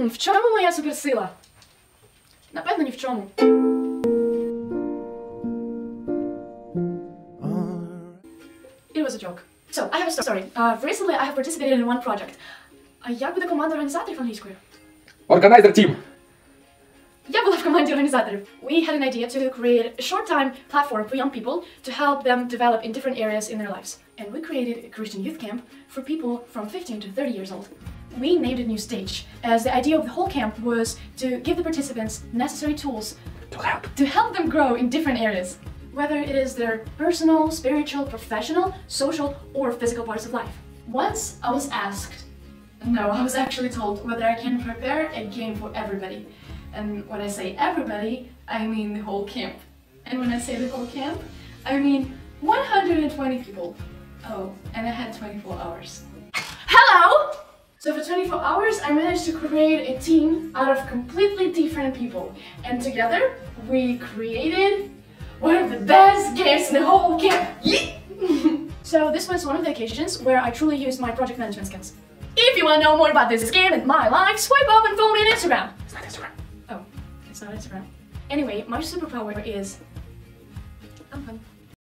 В чому моя суперсила? Напевно, ні в чому. It was a joke. So, I have a story. Recently I have participated in one project. Як буде команда організаторів англійською? Organizer team. Я була в команді організаторів. We had an idea to create a short-time platform for young people to help them develop in different areas in their lives. And we created a Christian youth camp for people from 15 to 30 years old. We named it New Stage, as the idea of the whole camp was to give the participants necessary tools to help them grow in different areas, whether it is their personal, spiritual, professional, social, or physical parts of life. Once I was asked, no, I was actually told whether I can prepare a game for everybody. And when I say everybody, I mean the whole camp. And when I say the whole camp, I mean 120 people. Oh, and I had 24 hours. Hello! So for 24 hours, I managed to create a team out of completely different people. And together, we created one of the best games in the whole camp. So this was one of the occasions where I truly used my project management skills. If you want to know more about this game and my life, swipe up and follow me on Instagram. It's not Instagram. Oh, it's not Instagram. Anyway, my superpower is I'm fun.